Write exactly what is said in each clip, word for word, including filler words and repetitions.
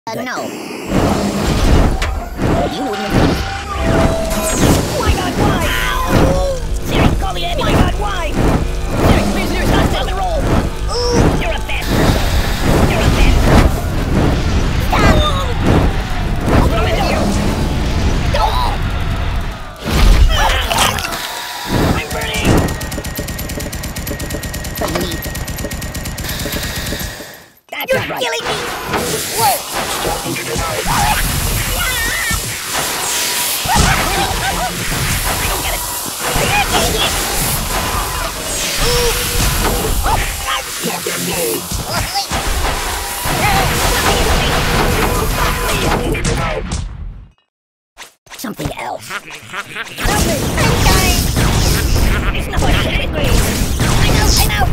Uh, no. You wouldn't have. My God, why? Ow! Siri, call the ambulance. My God, why? Siri, please, Siri, stop on the roll. Ooh, you're a bad person. You're a bad person. Stop! Open the window. Don't! I'm burning. Please. That's You're not right. killing me. Whoa. Something else. Help me! I'm dying! It's not what happened with me. I know, I know!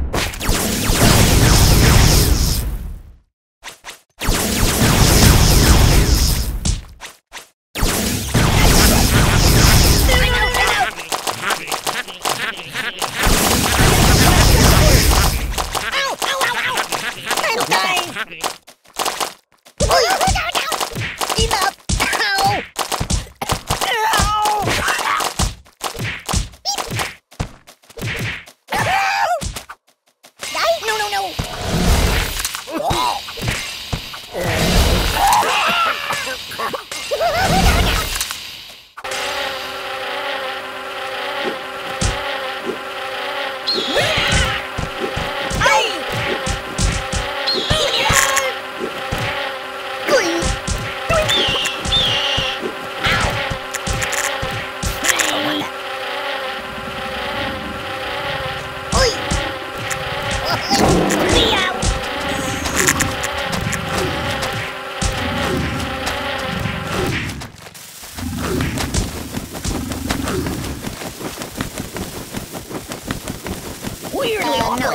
Weirdly Uh, awkward. no.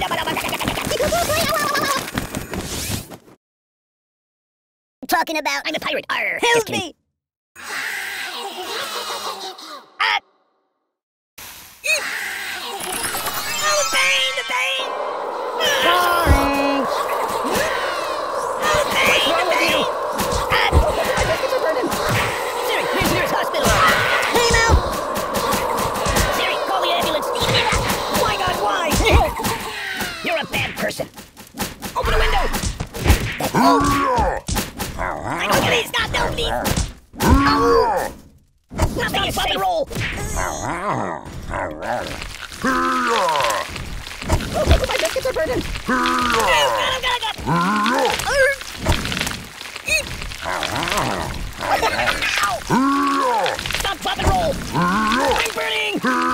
Talking about. I'm a pirate. Arr. Help Just kidding. me! Ah. Oh, the pain, the pain. Sorry! Oh, the pain, the pain. Ah. Siri, here's nearest hospital. Hey, Mel! Siri, call the ambulance. My God, why? You're a bad person. Open the window. Oh. I know, please, stop, no, please. Oh. Nothing is safe. Roll. Okay, my biscuits are burning. Oh, God, oh, God, oh, God. Ow. Stop, flop, and roll. I'm burning.